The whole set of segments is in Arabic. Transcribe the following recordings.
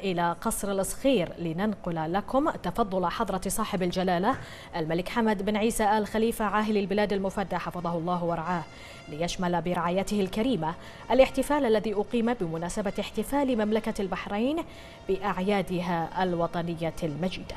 إلى قصر الصخير لننقل لكم تفضل حضرة صاحب الجلالة الملك حمد بن عيسى آل خليفة عاهل البلاد المفدى حفظه الله ورعاه، ليشمل برعايته الكريمة الاحتفال الذي أقيم بمناسبة احتفال مملكة البحرين بأعيادها الوطنية المجيدة.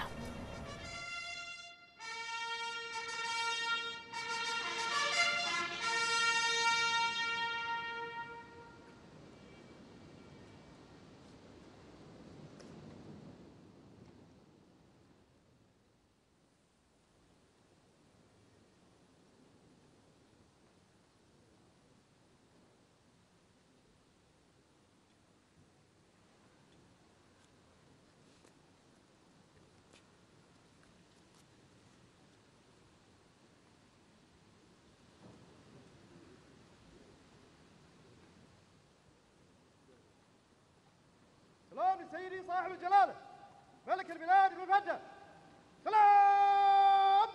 سلام لسيدي صاحب الجلالة ملك البلاد المفدى. سلام.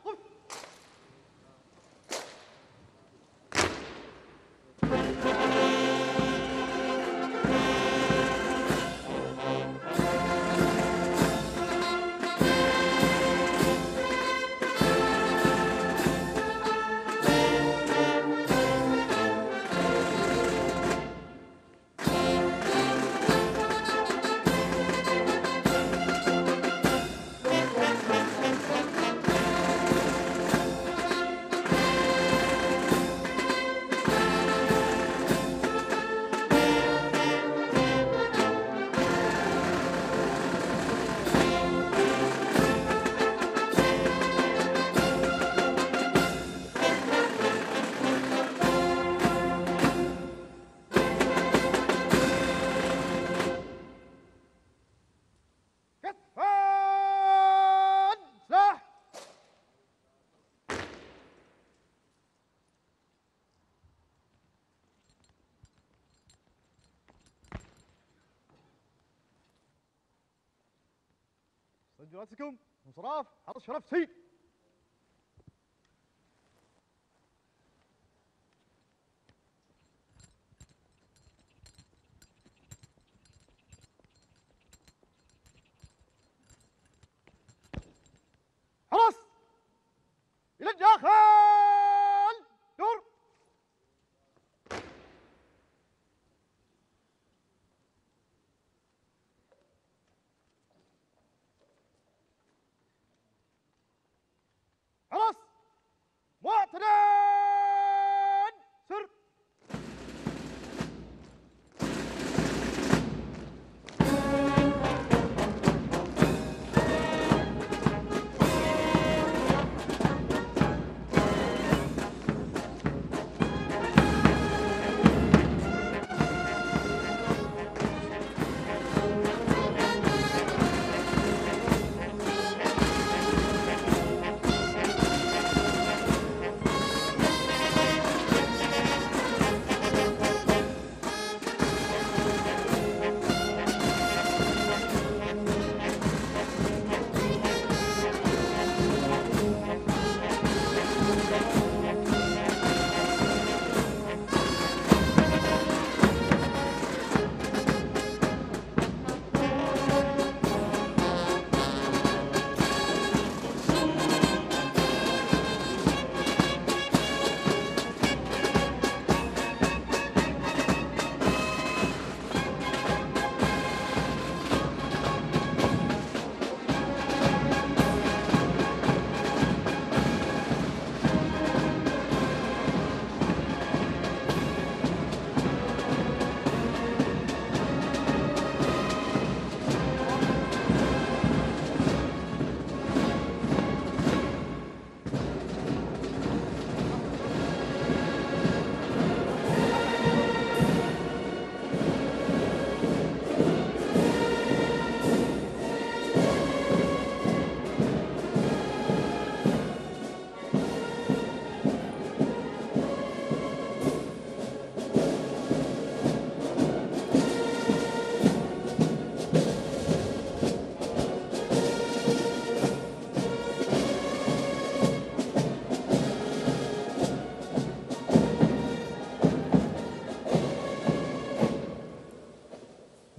سجلوا رأسكم انصراف حرس شرف سيد. حرس إلى الداخل دور.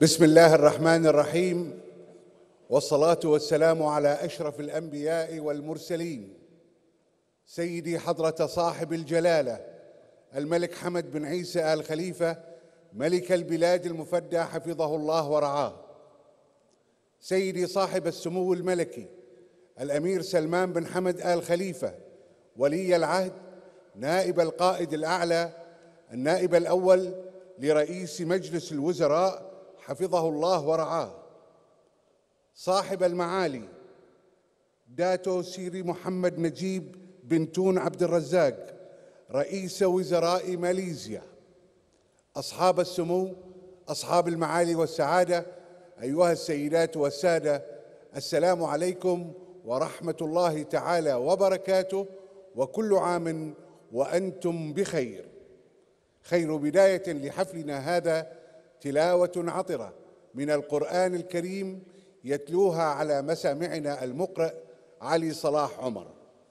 بسم الله الرحمن الرحيم، والصلاة والسلام على أشرف الأنبياء والمرسلين سيدي حضرة صاحب الجلالة الملك حمد بن عيسى آل خليفة ملك البلاد المفدى حفظه الله ورعاه، سيدي صاحب السمو الملكي الأمير سلمان بن حمد آل خليفة ولي العهد نائب القائد الأعلى النائب الأول لرئيس مجلس الوزراء حفظه الله ورعاه، صاحب المعالي داتو سيري محمد نجيب بن تون عبد الرزاق رئيس وزراء ماليزيا، أصحاب السمو، أصحاب المعالي والسعادة، أيها السيدات والسادة، السلام عليكم ورحمة الله تعالى وبركاته، وكل عام وأنتم بخير. خير بداية لحفلنا هذا تلاوة عطرة من القرآن الكريم يتلوها على مسامعنا المقرئ علي صلاح عمر.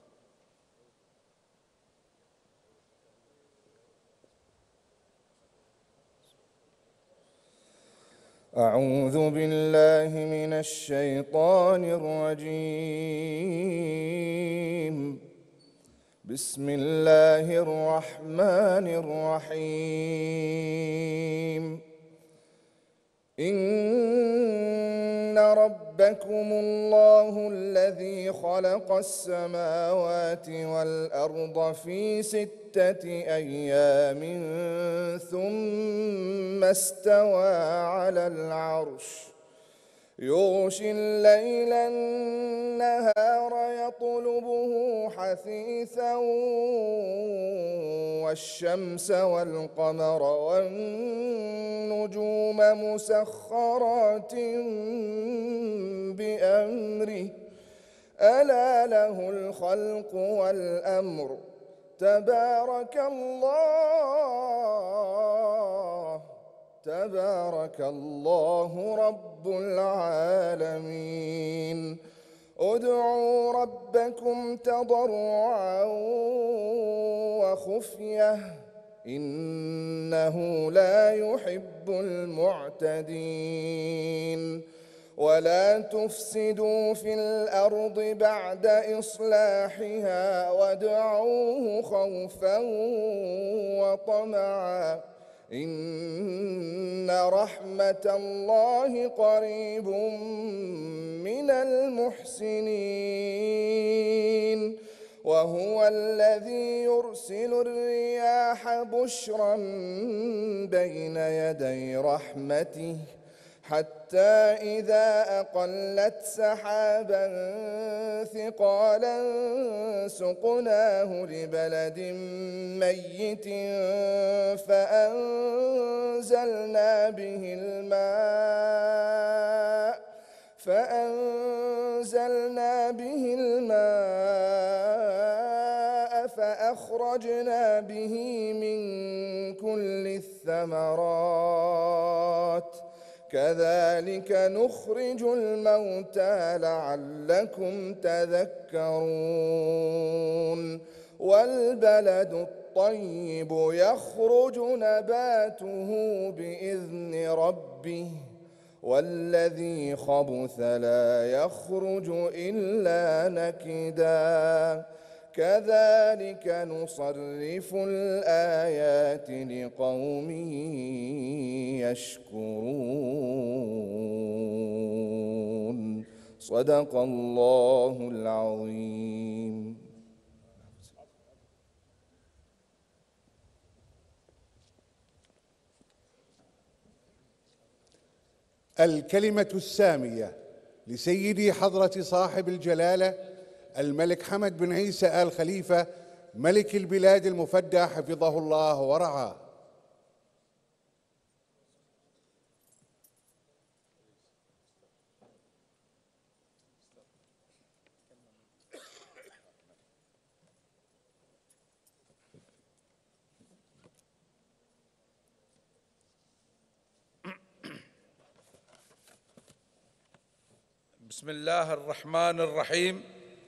أعوذ بالله من الشيطان الرجيم. بسم الله الرحمن الرحيم. إن ربكم الله الذي خلق السماوات والأرض في 6 أيام ثم استوى على العرش يغشي الليل النهار يطلبه حثيثا والشمس والقمر والنجوم مسخرات بأمره ألا له الخلق والأمر تبارك الله رب العالمين. ادعوا ربكم تضرعا وخفية إنه لا يحب المعتدين. ولا تفسدوا في الأرض بعد إصلاحها وادعوه خوفا وطمعا إن رحمة الله قريب من المحسنين. وهو الذي يرسل الرياح بشرا بين يدي رحمته حتى إذا أقلت سحابا ثقالا سقناه لبلد ميت فأنزلنا به الماء فأخرجنا به من كل الثمرات كذلك نخرج الموتى لعلكم تذكرون. والبلد الطيب يخرج نباته بإذن ربه والذي خبث لا يخرج إلا نكدا كذلك نصرف الآيات لقوم يشكرون. صدق الله العظيم. الكلمة السامية لسيدي حضرة صاحب الجلالة الملك حمد بن عيسى آل خليفة ملك البلاد المفدى حفظه الله ورعاه. بسم الله الرحمن الرحيم.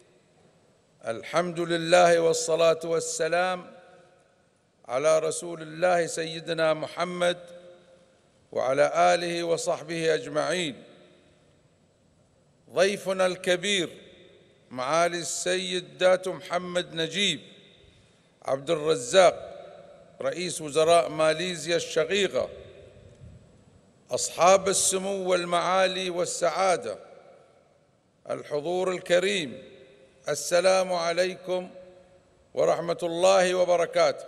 الحمد لله والصلاة والسلام على رسول الله سيدنا محمد وعلى آله وصحبه أجمعين. ضيفنا الكبير معالي السيد داتو محمد نجيب عبد الرزاق رئيس وزراء ماليزيا الشقيقة، أصحاب السمو والمعالي والسعادة، الحضور الكريم، السلام عليكم ورحمة الله وبركاته.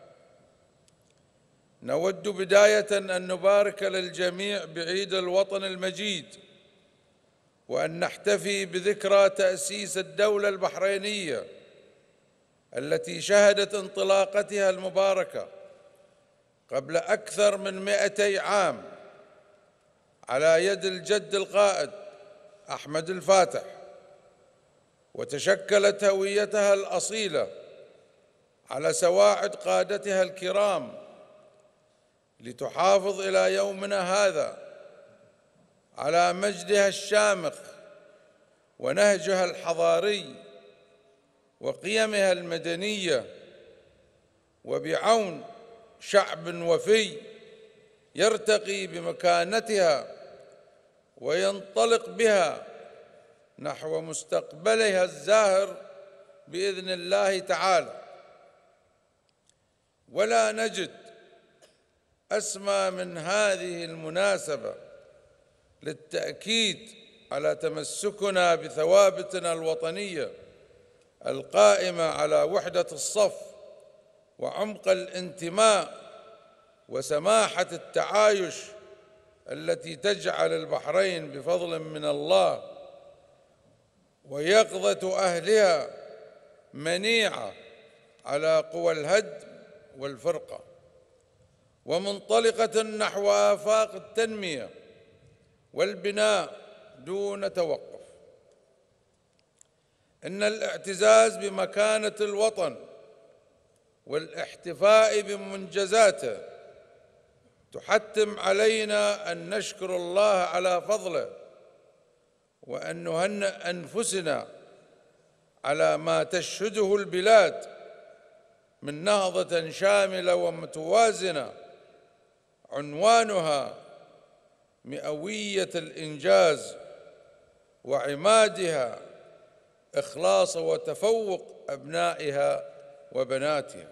نود بداية أن نبارك للجميع بعيد الوطن المجيد، وأن نحتفي بذكرى تأسيس الدولة البحرينية التي شهدت انطلاقتها المباركة قبل أكثر من 200 عام على يد الجد القائد أحمد الفاتح، وتشكلت هويتها الأصيلة على سواعد قادتها الكرام لتحافظ إلى يومنا هذا على مجدها الشامخ ونهجها الحضاري وقيمها المدنية، وبعون شعب وفي يرتقي بمكانتها وينطلق بها نحو مستقبلها الزاهر بإذن الله تعالى. ولا نجد أسمى من هذه المناسبة للتأكيد على تمسكنا بثوابتنا الوطنية القائمة على وحدة الصف وعمق الانتماء وسماحة التعايش التي تجعل البحرين بفضل من الله ويقظة أهلها منيعة على قوى الهدم والفرقة، ومنطلقة نحو آفاق التنمية والبناء دون توقف. إن الاعتزاز بمكانة الوطن والاحتفاء بمنجزاته تحتم علينا أن نشكر الله على فضله، وأن نهنئ أنفسنا على ما تشهده البلاد من نهضة شاملة ومتوازنة عنوانها مئوية الإنجاز، وعمادها إخلاص وتفوق أبنائها وبناتها.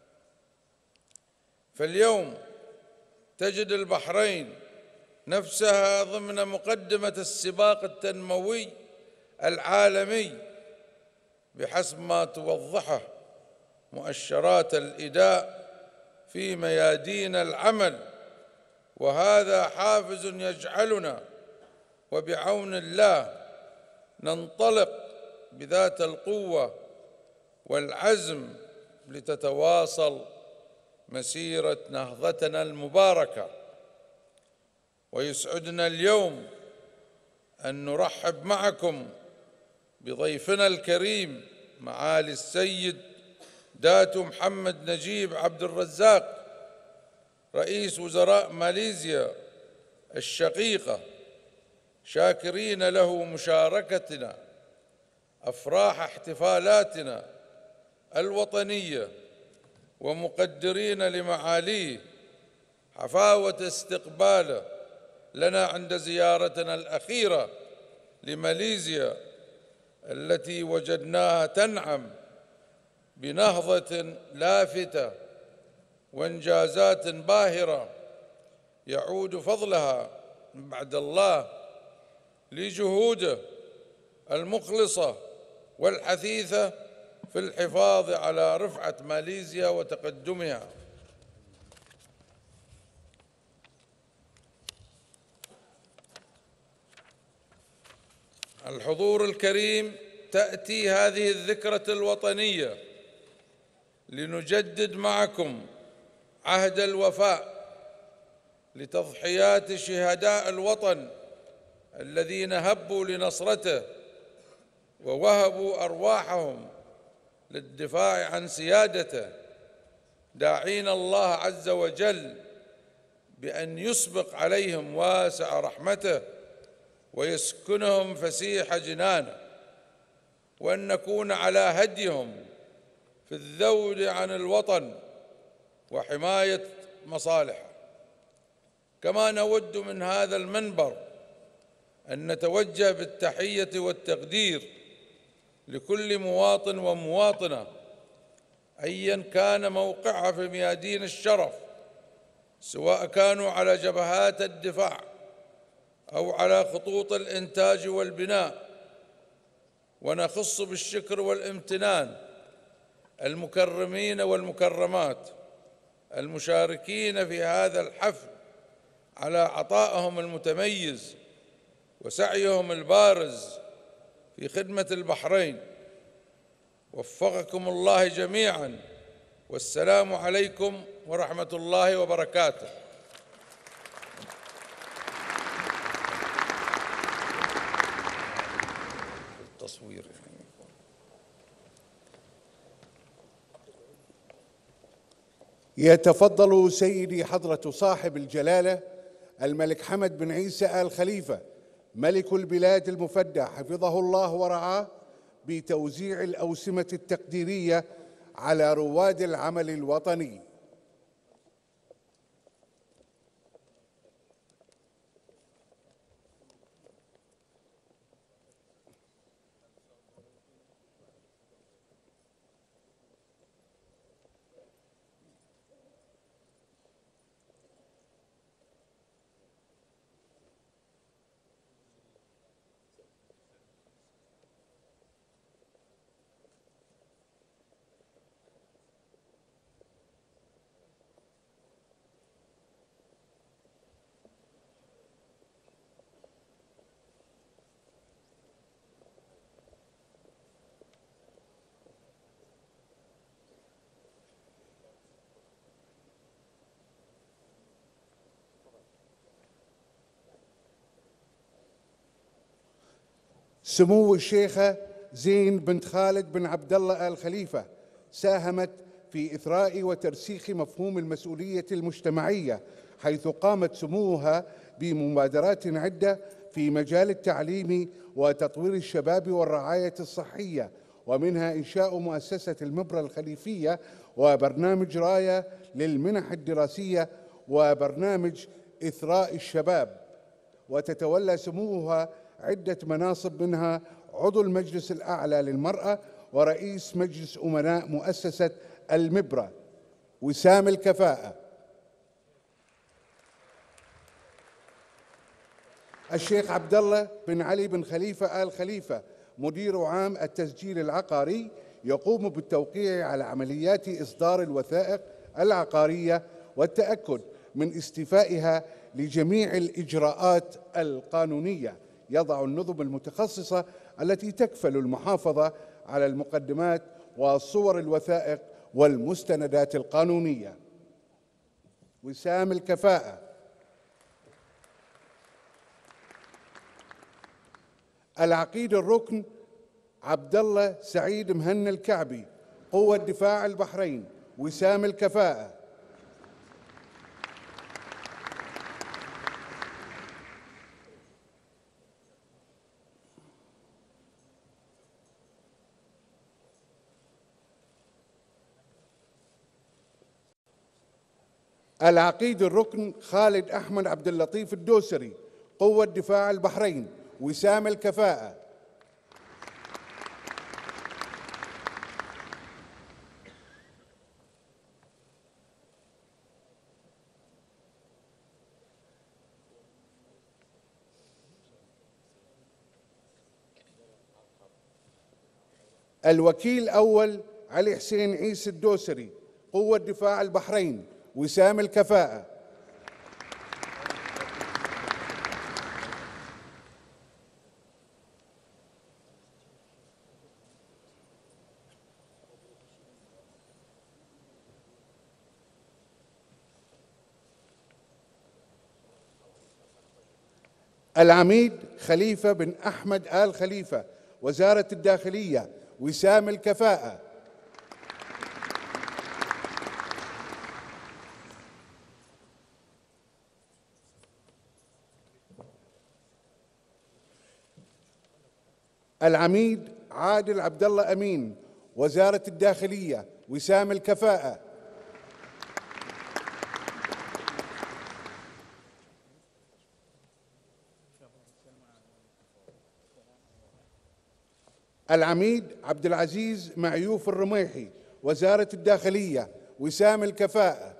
فاليوم تجد البحرين نفسها ضمن مقدمة السباق التنموي العالمي بحسب ما توضحه مؤشرات الإداء في ميادين العمل، وهذا حافز يجعلنا وبعون الله ننطلق بذات القوة والعزم لتتواصل مسيرة نهضتنا المباركة. ويسعدنا اليوم أن نرحب معكم بضيفنا الكريم معالي السيد داتو محمد نجيب عبد الرزاق رئيس وزراء ماليزيا الشقيقة، شاكرين له مشاركتنا أفراح احتفالاتنا الوطنية، ومقدرين لمعاليه حفاوة استقباله لنا عند زيارتنا الأخيرة لماليزيا التي وجدناها تنعم بنهضة لافتة وإنجازات باهرة يعود فضلها بعد الله لجهوده المخلصة والحثيثة في الحفاظ على رفعة ماليزيا وتقدمها. الحضور الكريم، تأتي هذه الذكرى الوطنية لنجدد معكم عهد الوفاء لتضحيات شهداء الوطن الذين هبوا لنصرته ووهبوا أرواحهم للدفاع عن سيادته، داعين الله عز وجل بأن يسبق عليهم واسع رحمته ويسكنهم فسيح جنانه، وأن نكون على هديهم في الذود عن الوطن وحماية مصالحه. كما نود من هذا المنبر أن نتوجه بالتحية والتقدير لكل مواطن ومواطنة أيا كان موقعها في ميادين الشرف، سواء كانوا على جبهات الدفاع أو على خطوط الإنتاج والبناء. ونخص بالشكر والامتنان المكرمين والمكرمات المشاركين في هذا الحفل على عطائهم المتميز وسعيهم البارز في خدمة البحرين. وفقكم الله جميعاً، والسلام عليكم ورحمة الله وبركاته. التصوير يتفضل سيدي حضرة صاحب الجلالة الملك حمد بن عيسى آل خليفة ملك البلاد المفدى حفظه الله ورعاه بتوزيع الأوسمة التقديرية على رواد العمل الوطني. سمو الشيخة زين بنت خالد بن عبد الله آل خليفة ساهمت في إثراء وترسيخ مفهوم المسؤولية المجتمعية، حيث قامت سموها بمبادرات عدة في مجال التعليم وتطوير الشباب والرعاية الصحية، ومنها إنشاء مؤسسة المبرة الخليفية وبرنامج راية للمنح الدراسية وبرنامج إثراء الشباب. وتتولى سموها عدة مناصب، منها عضو المجلس الأعلى للمرأة ورئيس مجلس أمناء مؤسسة المبرة. وسام الكفاءة. الشيخ عبد الله بن علي بن خليفة آل خليفة مدير عام التسجيل العقاري يقوم بالتوقيع على عمليات إصدار الوثائق العقارية والتأكد من استيفائها لجميع الإجراءات القانونية. يضع النظم المتخصصة التي تكفل المحافظة على المقدمات وصور الوثائق والمستندات القانونية. وسام الكفاءة. العقيد الركن عبد الله سعيد مهنا الكعبي قوة دفاع البحرين. وسام الكفاءة. العقيد الركن خالد أحمد عبد اللطيف الدوسري قوة دفاع البحرين. وسام الكفاءة. الوكيل أول علي حسين عيسى الدوسري قوة دفاع البحرين. وسام الكفاءة. العميد خليفة بن أحمد آل خليفة وزارة الداخلية. وسام الكفاءة. العميد عادل عبد الله أمين وزارة الداخلية. وسام الكفاءة. العميد عبد العزيز معيوف الرميحي، وزارة الداخلية، وسام الكفاءة.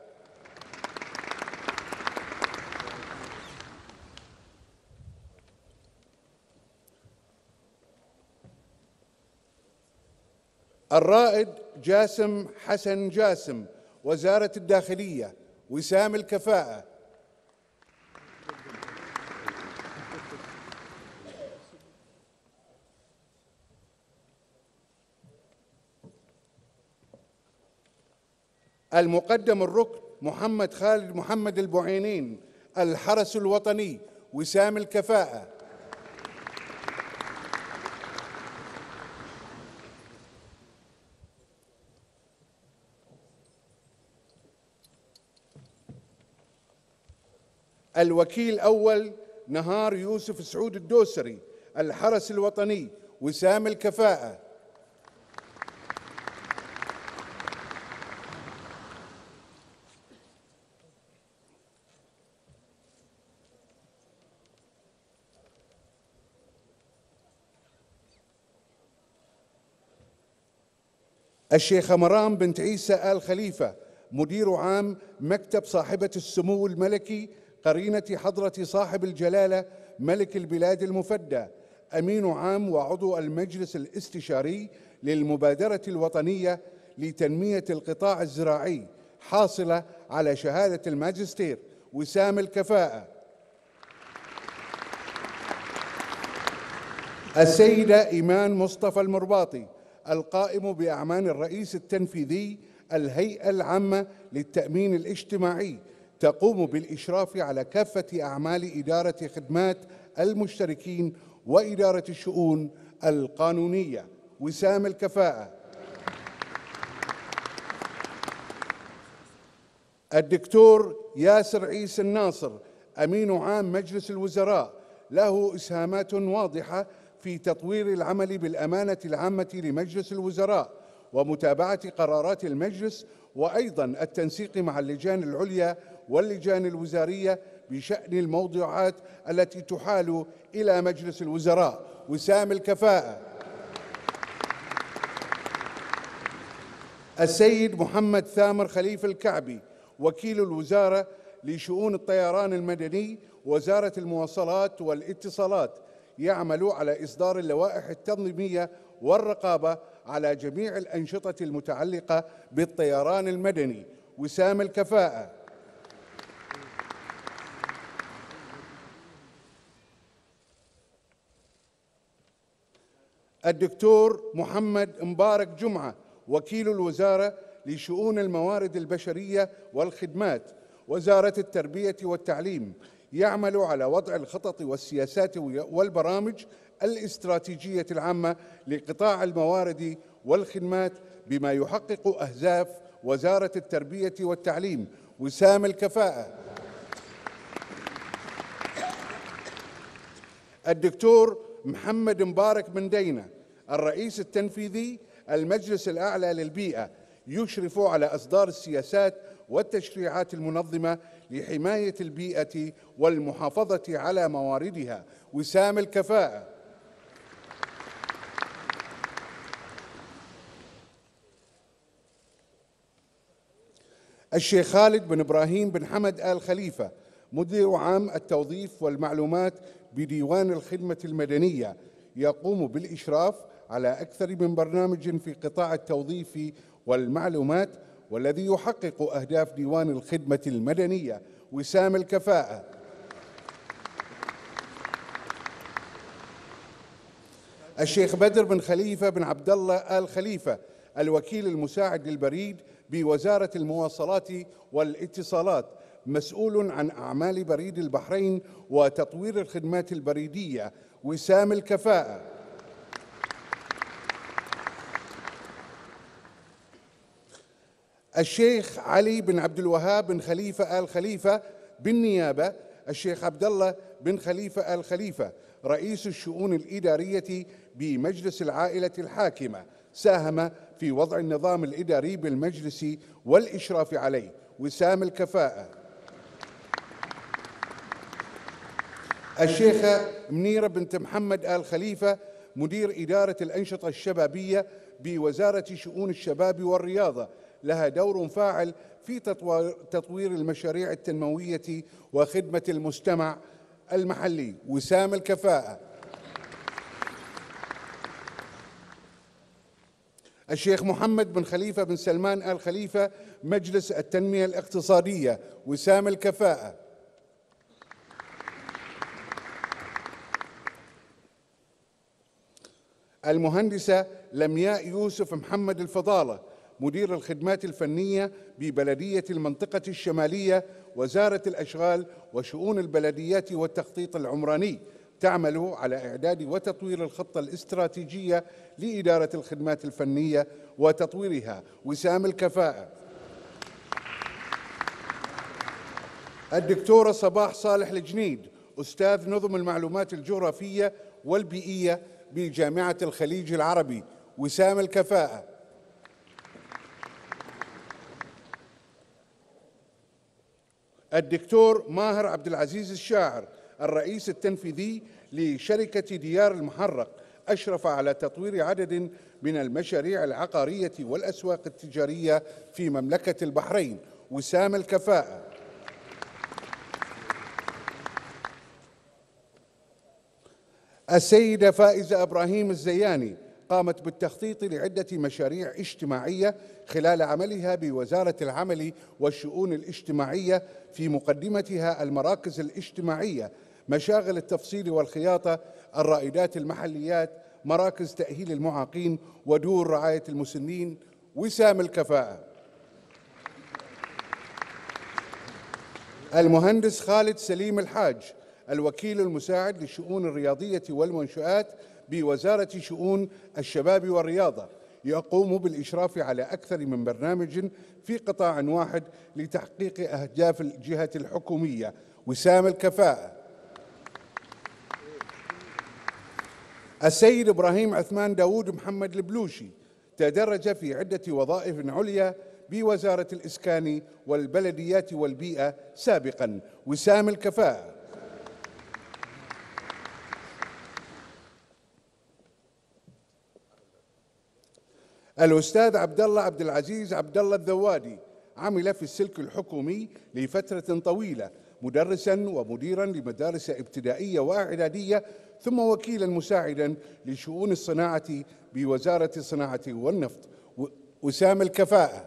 الرائد جاسم حسن جاسم، وزارة الداخلية، وسام الكفاءة. المقدم الركن محمد خالد محمد البعينين، الحرس الوطني، وسام الكفاءة. الوكيل أول نهار يوسف سعود الدوسري، الحرس الوطني، وسام الكفاءة. الشيخة مرام بنت عيسى آل خليفة، مدير عام مكتب صاحبة السمو الملكي قرينة حضرة صاحب الجلالة ملك البلاد المفدى، أمين عام وعضو المجلس الاستشاري للمبادرة الوطنية لتنمية القطاع الزراعي، حاصلة على شهادة الماجستير، وسام الكفاءة. السيدة إيمان مصطفى المرباطي، القائم بأعمال الرئيس التنفيذي الهيئة العامة للتأمين الاجتماعي، تقوم بالإشراف على كافة أعمال إدارة خدمات المشتركين وإدارة الشؤون القانونية، وسام الكفاءة. الدكتور ياسر عيسى الناصر، أمين عام مجلس الوزراء، له إسهامات واضحة في تطوير العمل بالأمانة العامة لمجلس الوزراء ومتابعة قرارات المجلس، وأيضاً التنسيق مع اللجان العليا واللجان الوزارية بشأن الموضوعات التي تحال إلى مجلس الوزراء، وسام الكفاءة. السيد محمد ثامر خليفة الكعبي، وكيل الوزارة لشؤون الطيران المدني، وزارة المواصلات والاتصالات، يعمل على إصدار اللوائح التنظيمية والرقابة على جميع الأنشطة المتعلقة بالطيران المدني، وسام الكفاءة. الدكتور محمد مبارك جمعة، وكيل الوزارة لشؤون الموارد البشرية والخدمات، وزارة التربية والتعليم، يعمل على وضع الخطط والسياسات والبرامج الاستراتيجية العامة لقطاع الموارد والخدمات بما يحقق أهداف وزارة التربية والتعليم، وسام الكفاءة. الدكتور محمد مبارك بن دينة، الرئيس التنفيذي المجلس الأعلى للبيئة، يشرف على إصدار السياسات والتشريعات المنظمة لحماية البيئة والمحافظة على مواردها، وسام الكفاءة. الشيخ خالد بن إبراهيم بن حمد آل خليفة، مدير عام التوظيف والمعلومات بديوان الخدمة المدنية، يقوم بالإشراف على أكثر من برنامج في قطاع التوظيف والمعلومات، والذي يحقق أهداف ديوان الخدمة المدنية، وسام الكفاءة. الشيخ بدر بن خليفة بن عبد الله آل خليفة، الوكيل المساعد للبريد بوزارة المواصلات والاتصالات، مسؤول عن أعمال بريد البحرين وتطوير الخدمات البريدية، وسام الكفاءة. الشيخ علي بن عبد الوهاب بن خليفة آل خليفة، بالنيابة الشيخ عبد الله بن خليفة آل خليفة، رئيس الشؤون الإدارية بمجلس العائلة الحاكمة، ساهم في وضع النظام الإداري بالمجلس والإشراف عليه، وسام الكفاءة. الشيخة منيرة بنت محمد آل خليفة، مدير إدارة الأنشطة الشبابية بوزارة شؤون الشباب والرياضة، لها دور فاعل في تطوير المشاريع التنموية وخدمة المجتمع المحلي. وسام الكفاءة. الشيخ محمد بن خليفة بن سلمان آل خليفة، مجلس التنمية الاقتصادية. وسام الكفاءة. المهندسة لمياء يوسف محمد الفضالة، مدير الخدمات الفنية ببلدية المنطقة الشمالية، وزارة الأشغال وشؤون البلديات والتخطيط العمراني، تعمل على إعداد وتطوير الخطة الاستراتيجية لإدارة الخدمات الفنية وتطويرها. وسام الكفاءة. الدكتورة صباح صالح الجنيد، أستاذ نظم المعلومات الجغرافية والبيئية بجامعة الخليج العربي. وسام الكفاءة. الدكتور ماهر عبد العزيز الشاعر، الرئيس التنفيذي لشركة ديار المحرق، أشرف على تطوير عدد من المشاريع العقارية والأسواق التجارية في مملكة البحرين. وسام الكفاءة. السيدة فائزة إبراهيم الزياني، قامت بالتخطيط لعدة مشاريع اجتماعية خلال عملها بوزارة العمل والشؤون الاجتماعية، في مقدمتها المراكز الاجتماعية، مشاغل التفصيل والخياطة، الرائدات المحليات، مراكز تأهيل المعاقين، ودور رعاية المسنين. وسام الكفاءة. المهندس خالد سليم الحاج، الوكيل المساعد للشؤون الرياضية والمنشآت بوزارة شؤون الشباب والرياضة، يقوم بالإشراف على أكثر من برنامج في قطاع واحد لتحقيق أهداف الجهة الحكومية. وسام الكفاءة. السيد إبراهيم عثمان داود محمد البلوشي، تدرج في عدة وظائف عليا بوزارة الإسكان والبلديات والبيئة سابقاً. وسام الكفاءة. الأستاذ عبد الله عبد العزيز عبد الله الذوادي، عمل في السلك الحكومي لفترة طويلة، مدرساً ومديراً لمدارس ابتدائية وإعدادية، ثم وكيلاً مساعداً لشؤون الصناعة بوزارة الصناعة والنفط. وسام الكفاءة.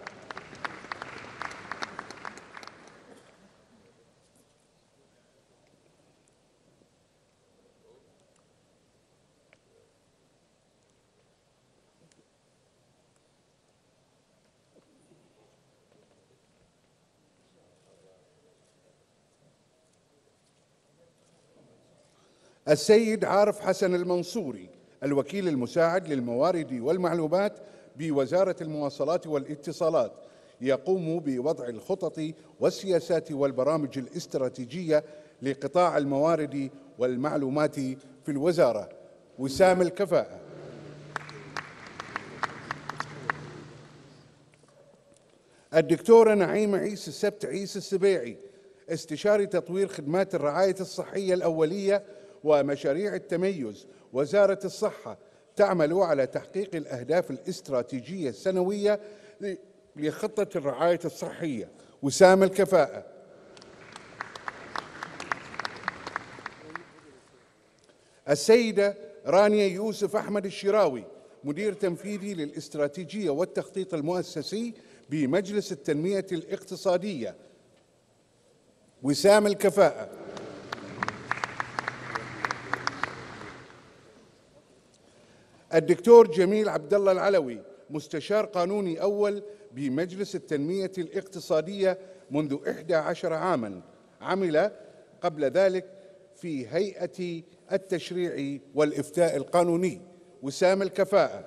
السيد عارف حسن المنصوري، الوكيل المساعد للموارد والمعلومات بوزارة المواصلات والاتصالات، يقوم بوضع الخطط والسياسات والبرامج الاستراتيجية لقطاع الموارد والمعلومات في الوزارة. وسام الكفاءة. الدكتورة نعيمة عيسى السبت عيسى السبيعي، استشاري تطوير خدمات الرعاية الصحية الأولية ومشاريع التميز، وزارة الصحة، تعمل على تحقيق الأهداف الاستراتيجية السنوية لخطة الرعاية الصحية. وسام الكفاءة. السيدة رانيا يوسف أحمد الشراوي، مدير تنفيذي للاستراتيجية والتخطيط المؤسسي بمجلس التنمية الاقتصادية. وسام الكفاءة. الدكتور جميل عبد الله العلوي، مستشار قانوني أول بمجلس التنمية الاقتصادية منذ 11 عاماً، عمل قبل ذلك في هيئة التشريع والإفتاء القانوني. وسام الكفاءة.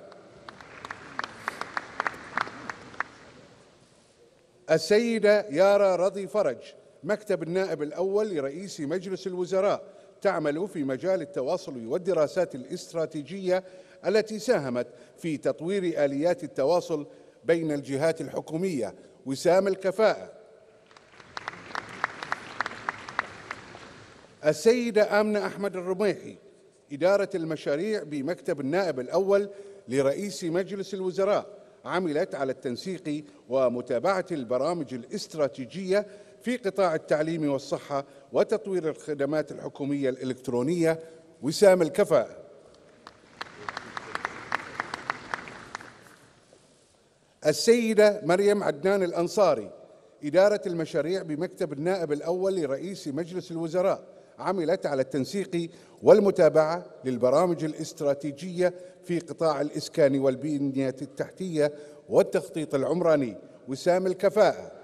السيدة يارا رضي فرج، مكتب النائب الأول لرئيس مجلس الوزراء، تعمل في مجال التواصل والدراسات الاستراتيجية التي ساهمت في تطوير آليات التواصل بين الجهات الحكومية. وسام الكفاءة. السيدة آمنة أحمد الرميحي، إدارة المشاريع بمكتب النائب الأول لرئيس مجلس الوزراء، عملت على التنسيق ومتابعة البرامج الاستراتيجية في قطاع التعليم والصحة وتطوير الخدمات الحكومية الإلكترونية. وسام الكفاءة. السيدة مريم عدنان الأنصاري، إدارة المشاريع بمكتب النائب الأول لرئيس مجلس الوزراء، عملت على التنسيق والمتابعة للبرامج الاستراتيجية في قطاع الإسكان والبنية التحتية والتخطيط العمراني. وسام الكفاءة.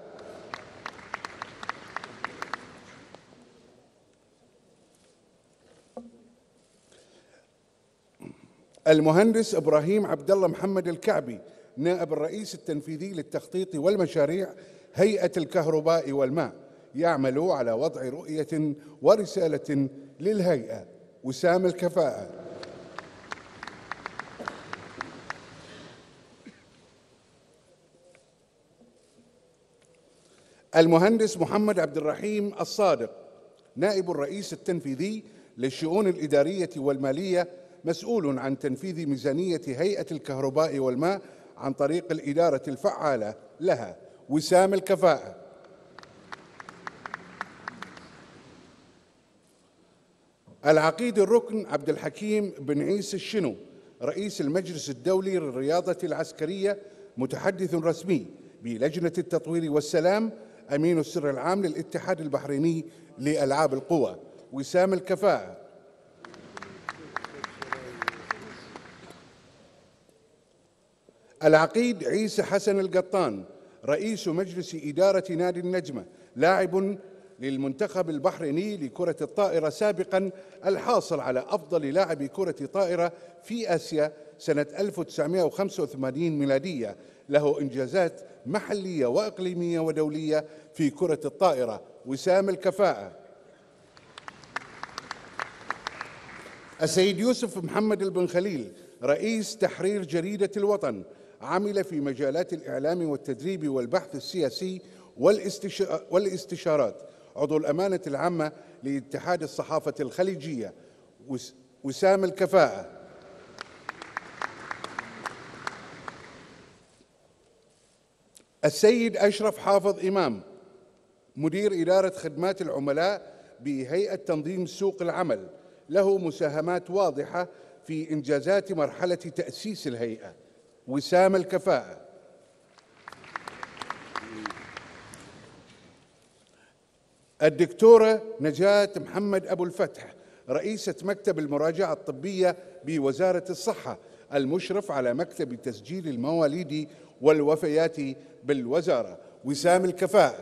المهندس إبراهيم عبد الله محمد الكعبي، نائب الرئيس التنفيذي للتخطيط والمشاريع هيئة الكهرباء والماء، يعمل على وضع رؤية ورسالة للهيئة. وسام الكفاءة. المهندس محمد عبد الرحيم الصادق، نائب الرئيس التنفيذي للشؤون الإدارية والمالية، مسؤول عن تنفيذ ميزانية هيئة الكهرباء والماء عن طريق الإدارة الفعالة لها. وسام الكفاءة. العقيد الركن عبد الحكيم بن عيسى الشنو، رئيس المجلس الدولي للرياضة العسكرية، متحدث رسمي بلجنة التطوير والسلام، أمين السر العام للاتحاد البحريني لألعاب القوى. وسام الكفاءة. العقيد عيسى حسن القطان، رئيس مجلس إدارة نادي النجمة، لاعب للمنتخب البحريني لكرة الطائرة سابقاً، الحاصل على أفضل لاعب كرة طائرة في آسيا سنة 1985 ميلادية، له إنجازات محلية وإقليمية ودولية في كرة الطائرة. وسام الكفاءة. السيد يوسف محمد البن خليل، رئيس تحرير جريدة الوطن، عمل في مجالات الإعلام والتدريب والبحث السياسي والاستشارات، عضو الأمانة العامة لاتحاد الصحافة الخليجية. وسام الكفاءة. السيد أشرف حافظ إمام، مدير إدارة خدمات العملاء بهيئة تنظيم سوق العمل، له مساهمات واضحة في إنجازات مرحلة تأسيس الهيئة. وسام الكفاءة. الدكتورة نجاة محمد أبو الفتح، رئيسة مكتب المراجعة الطبية بوزارة الصحة، المشرف على مكتب تسجيل المواليد والوفيات بالوزارة. وسام الكفاءة.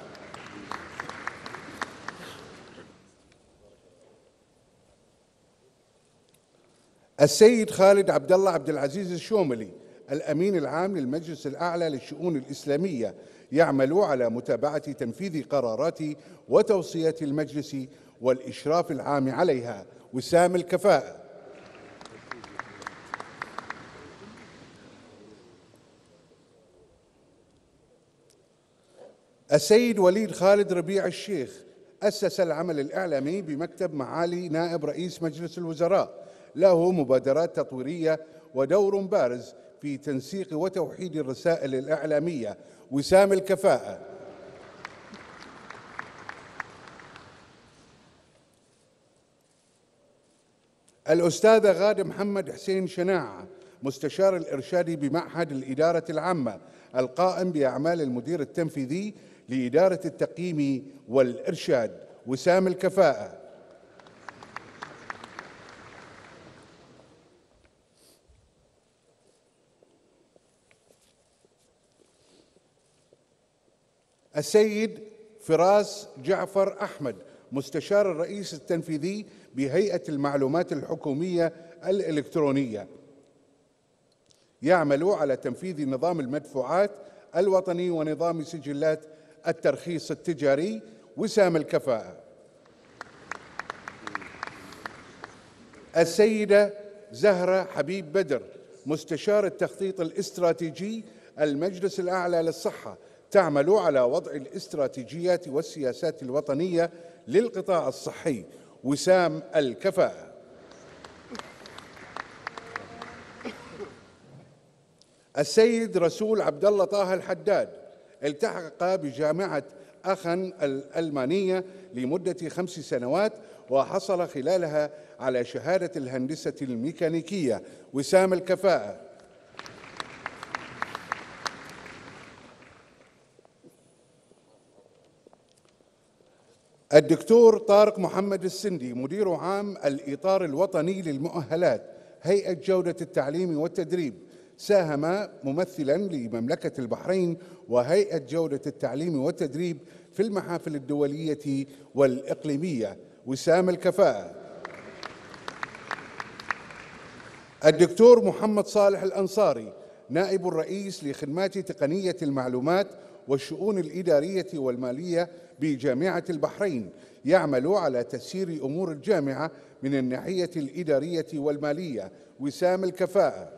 السيد خالد عبد الله عبد العزيز الشوملي، الأمين العام للمجلس الأعلى للشؤون الإسلامية، يعمل على متابعة تنفيذ قرارات وتوصيات المجلس والإشراف العام عليها. وسام الكفاءة. السيد وليد خالد ربيع الشيخ، أسس العمل الإعلامي بمكتب معالي نائب رئيس مجلس الوزراء، له مبادرات تطويرية ودور بارز في تنسيق وتوحيد الرسائل الإعلامية. وسام الكفاءة. الأستاذة غادة محمد حسين شناعة، مستشار الإرشادي بمعهد الإدارة العامة، القائم بأعمال المدير التنفيذي لإدارة التقييم والإرشاد. وسام الكفاءة. السيد فراس جعفر أحمد، مستشار الرئيس التنفيذي بهيئة المعلومات الحكومية الإلكترونية، يعمل على تنفيذ نظام المدفوعات الوطني ونظام سجلات الترخيص التجاري. وسام الكفاءة. السيدة زهرة حبيب بدر، مستشار التخطيط الاستراتيجي المجلس الأعلى للصحة، تعمل على وضع الاستراتيجيات والسياسات الوطنية للقطاع الصحي. وسام الكفاءة. السيد رسول عبد الله طه الحداد التحق بجامعة آخن الألمانية لمدة 5 سنوات، وحصل خلالها على شهادة الهندسة الميكانيكية وسام الكفاءة. الدكتور طارق محمد السندي مدير عام الإطار الوطني للمؤهلات هيئة جودة التعليم والتدريب، ساهم ممثلا لمملكة البحرين وهيئة جودة التعليم والتدريب في المحافل الدولية والإقليمية وسام الكفاءة. الدكتور محمد صالح الأنصاري نائب الرئيس لخدمات تقنية المعلومات والشؤون الإدارية والمالية بجامعة البحرين، يعمل على تسيير أمور الجامعة من الناحية الإدارية والمالية وسام الكفاءة.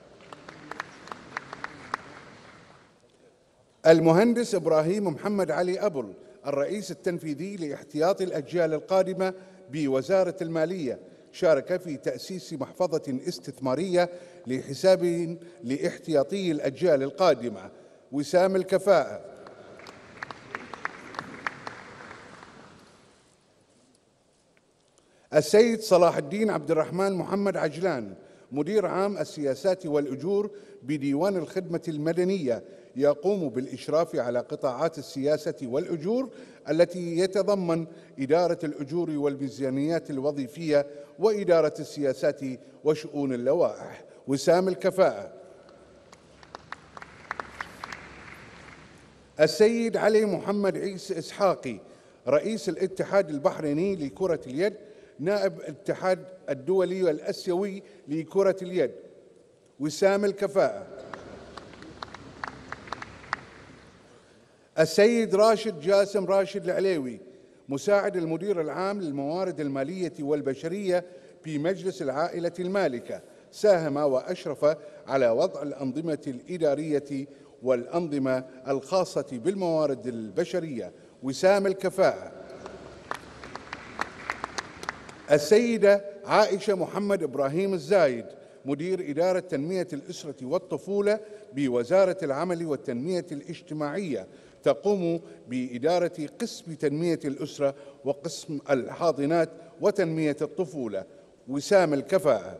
المهندس إبراهيم محمد علي أبل الرئيس التنفيذي لاحتياط الأجيال القادمة بوزارة المالية، شارك في تأسيس محفظة استثمارية لحساب لاحتياطي الأجيال القادمة وسام الكفاءة. السيد صلاح الدين عبد الرحمن محمد عجلان مدير عام السياسات والأجور بديوان الخدمة المدنية، يقوم بالإشراف على قطاعات السياسة والأجور التي يتضمن إدارة الأجور والميزانيات الوظيفية وإدارة السياسات وشؤون اللوائح وسام الكفاءة. السيد علي محمد عيسى إسحاقي رئيس الاتحاد البحريني لكرة اليد، نائب الاتحاد الدولي والآسيوي لكرة اليد وسام الكفاءة. السيد راشد جاسم راشد العليوي مساعد المدير العام للموارد المالية والبشرية في مجلس العائلة المالكة، ساهم وأشرف على وضع الأنظمة الإدارية والأنظمة الخاصة بالموارد البشرية وسام الكفاءة. السيدة عائشة محمد إبراهيم الزايد مدير إدارة تنمية الأسرة والطفولة بوزارة العمل والتنمية الاجتماعية، تقوم بإدارة قسم تنمية الأسرة وقسم الحاضنات وتنمية الطفولة وسام الكفاءة.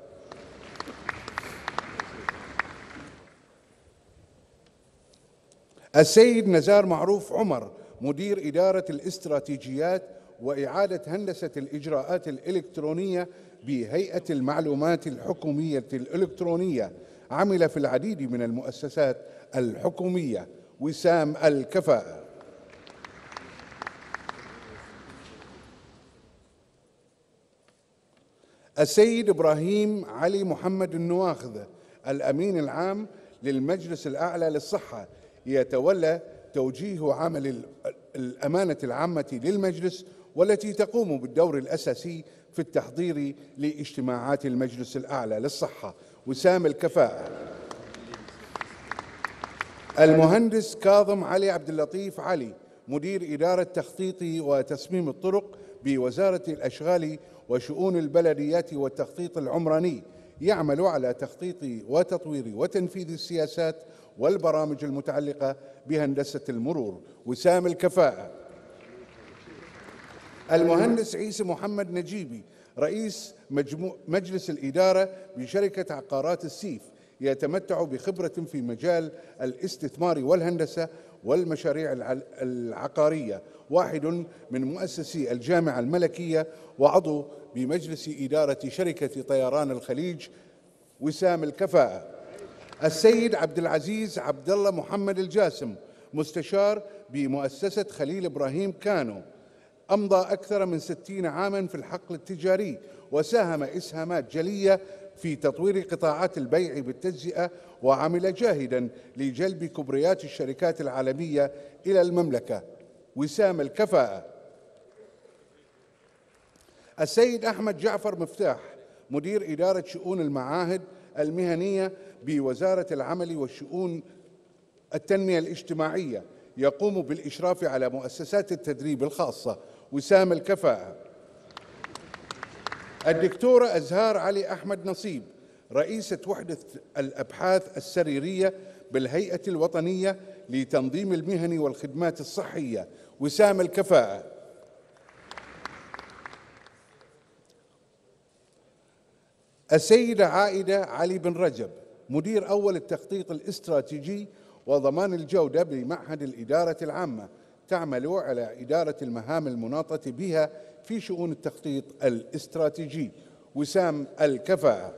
السيد نزار معروف عمر مدير إدارة الاستراتيجيات وإعادة هندسة الإجراءات الإلكترونية بهيئة المعلومات الحكومية الإلكترونية، عمل في العديد من المؤسسات الحكومية وسام الكفاءة. السيد إبراهيم علي محمد النواخذ الأمين العام للمجلس الأعلى للصحة، يتولى توجيه عمل الأمانة العامة للمجلس والتي تقوم بالدور الأساسي في التحضير لاجتماعات المجلس الأعلى للصحة وسام الكفاءة. المهندس كاظم علي عبد اللطيف علي مدير إدارة تخطيط وتصميم الطرق بوزارة الأشغال وشؤون البلديات والتخطيط العمراني، يعمل على تخطيط وتطوير وتنفيذ السياسات والبرامج المتعلقة بهندسة المرور وسام الكفاءة. المهندس عيسى محمد نجيبي رئيس مجلس الإدارة بشركة عقارات السيف، يتمتع بخبرة في مجال الاستثمار والهندسة والمشاريع العقارية، واحد من مؤسسي الجامعة الملكية وعضو بمجلس إدارة شركة طيران الخليج وسام الكفاءة. السيد عبد العزيز عبد الله محمد الجاسم مستشار بمؤسسة خليل إبراهيم كانو، أمضى أكثر من 60 عاماً في الحقل التجاري وساهم إسهامات جلية في تطوير قطاعات البيع بالتجزئة، وعمل جاهداً لجلب كبريات الشركات العالمية إلى المملكة وسام الكفاءة. السيد أحمد جعفر مفتاح مدير إدارة شؤون المعاهد المهنية بوزارة العمل والشؤون التنمية الاجتماعية، يقوم بالإشراف على مؤسسات التدريب الخاصة وسام الكفاءة. الدكتورة أزهار علي أحمد نصيب رئيسة وحدة الأبحاث السريرية بالهيئة الوطنية لتنظيم المهن والخدمات الصحية وسام الكفاءة. السيدة عائدة علي بن رجب، مدير أول التخطيط الاستراتيجي وضمان الجودة بمعهد الإدارة العامة، تعمل على إدارة المهام المناطة بها في شؤون التخطيط الاستراتيجي وسام الكفاءة.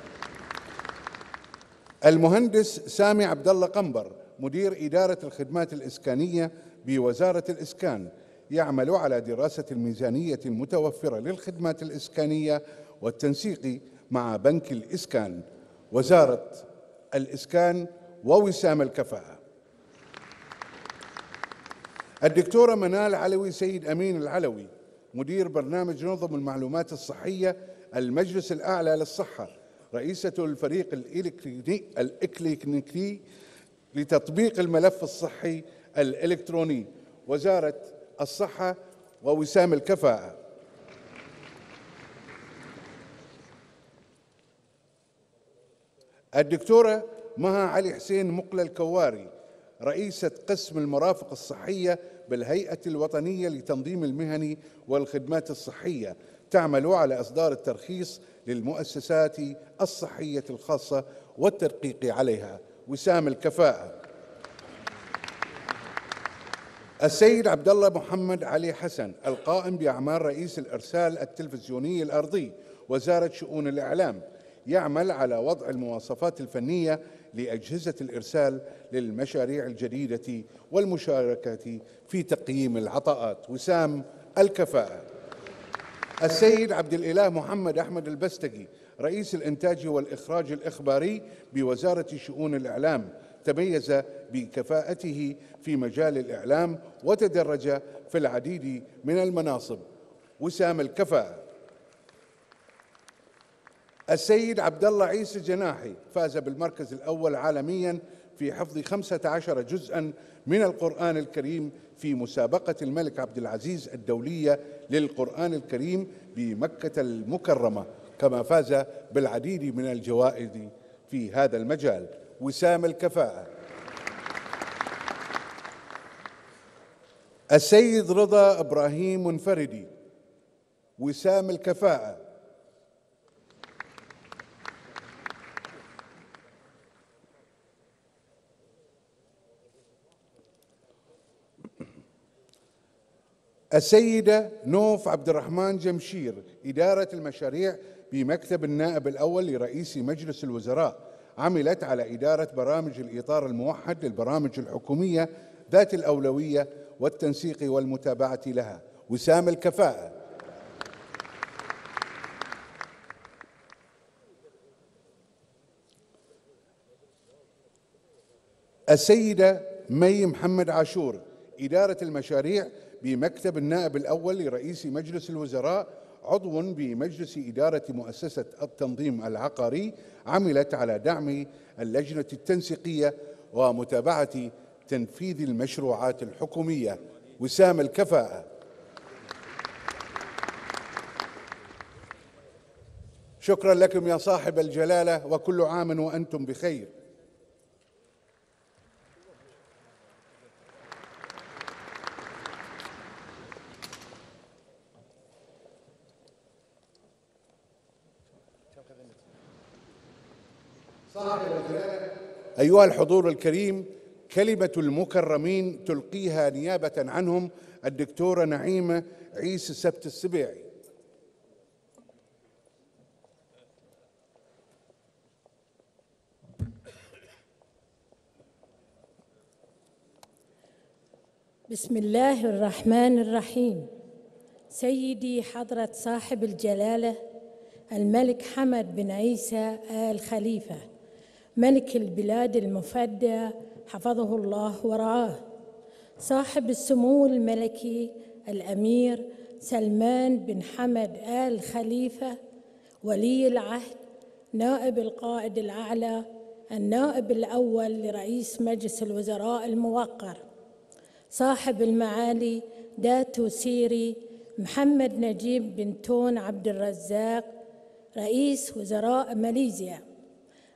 المهندس سامي عبد الله قنبر، مدير إدارة الخدمات الإسكانية بوزارة الإسكان، يعمل على دراسة الميزانية المتوفرة للخدمات الإسكانية والتنسيق مع بنك الإسكان، وزارة الإسكان ووسام الكفاءة. الدكتورة منال علوي سيد أمين العلوي، مدير برنامج نظم المعلومات الصحية المجلس الأعلى للصحة، رئيسة الفريق الإكلينيكي لتطبيق الملف الصحي الإلكتروني، وزارة الصحة ووسام الكفاءة. الدكتورة مها علي حسين مقلة الكواري، رئيسة قسم المرافق الصحية بالهيئة الوطنية لتنظيم المهن والخدمات الصحية، تعمل على إصدار الترخيص للمؤسسات الصحية الخاصة والتدقيق عليها وسام الكفاءة. السيد عبد الله محمد علي حسن، القائم بأعمال رئيس الإرسال التلفزيوني الأرضي، وزارة شؤون الإعلام، يعمل على وضع المواصفات الفنية لأجهزة الإرسال للمشاريع الجديدة والمشاركة في تقييم العطاءات وسام الكفاءة. السيد عبد الإله محمد أحمد البستقي، رئيس الإنتاج والإخراج الإخباري بوزارة شؤون الإعلام، تميز بكفاءته في مجال الإعلام وتدرج في العديد من المناصب وسام الكفاءة. السيد عبد الله عيسى جناحي، فاز بالمركز الأول عالمياً في حفظ 15 جزءاً من القرآن الكريم في مسابقة الملك عبد العزيز الدولية للقرآن الكريم بمكة المكرمة، كما فاز بالعديد من الجوائز في هذا المجال وسام الكفاءة. السيد رضا إبراهيم منفردي، وسام الكفاءة. السيدة نوف عبد الرحمن جمشير، إدارة المشاريع بمكتب النائب الأول لرئيس مجلس الوزراء، عملت على إدارة برامج الإطار الموحد للبرامج الحكومية ذات الأولوية والتنسيق والمتابعة لها وسام الكفاءة. السيدة مي محمد عاشور، إدارة المشاريع بمكتب النائب الأول لرئيس مجلس الوزراء، عضو بمجلس إدارة مؤسسة التنظيم العقاري، عملت على دعم اللجنة التنسيقية ومتابعة تنفيذ المشروعات الحكومية وسام الكفاءة. شكرا لكم يا صاحب الجلالة، وكل عام وأنتم بخير. أيها الحضور الكريم، كلمة المكرمين تلقيها نيابة عنهم الدكتورة نعيمة عيسى سبت السبيعي. بسم الله الرحمن الرحيم. سيدي حضرة صاحب الجلالة الملك حمد بن عيسى آل خليفة، ملك البلاد المفدى حفظه الله ورعاه، صاحب السمو الملكي الأمير سلمان بن حمد آل خليفة، ولي العهد، نائب القائد الأعلى، النائب الأول لرئيس مجلس الوزراء الموقر، صاحب المعالي داتو سيري محمد نجيب بن تون عبد الرزاق، رئيس وزراء ماليزيا،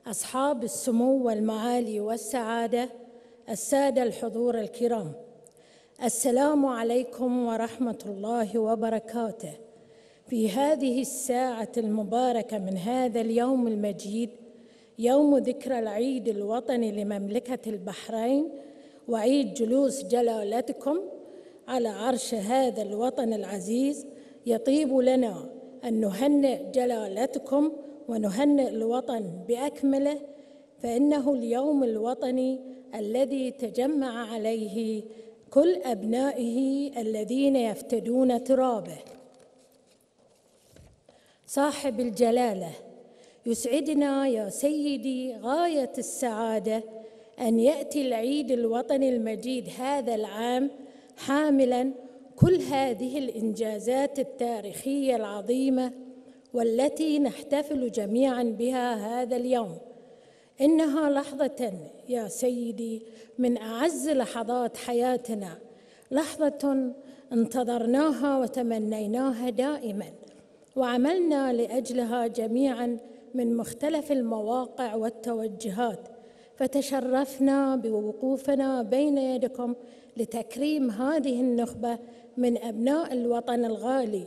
أصحاب السمو والمعالي والسعادة، السادة الحضور الكرام، السلام عليكم ورحمة الله وبركاته. في هذه الساعة المباركة من هذا اليوم المجيد، يوم ذكرى العيد الوطني لمملكة البحرين وعيد جلوس جلالتكم على عرش هذا الوطن العزيز، يطيب لنا أن نهنئ جلالتكم ونهنئ الوطن بأكمله، فإنه اليوم الوطني الذي تجمع عليه كل أبنائه الذين يفتدون ترابه. صاحب الجلالة، يسعدنا يا سيدي غاية السعادة أن يأتي العيد الوطني المجيد هذا العام حاملاً كل هذه الإنجازات التاريخية العظيمة والتي نحتفل جميعاً بها هذا اليوم. إنها لحظة يا سيدي من أعز لحظات حياتنا، لحظة انتظرناها وتمنيناها دائماً، وعملنا لأجلها جميعاً من مختلف المواقع والتوجهات، فتشرفنا بوقوفنا بين يدكم لتكريم هذه النخبة من أبناء الوطن الغالي